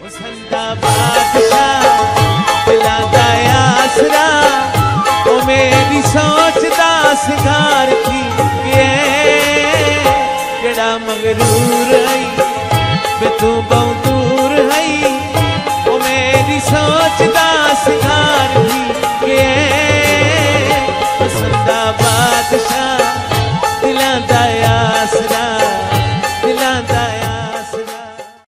संता बादशाह दिला दा आसरा, ओ मेरी सोच दा सिंगार थी केड़ा मगरूर है, मैं तू बहुत दूर है, ओ मेरी सोच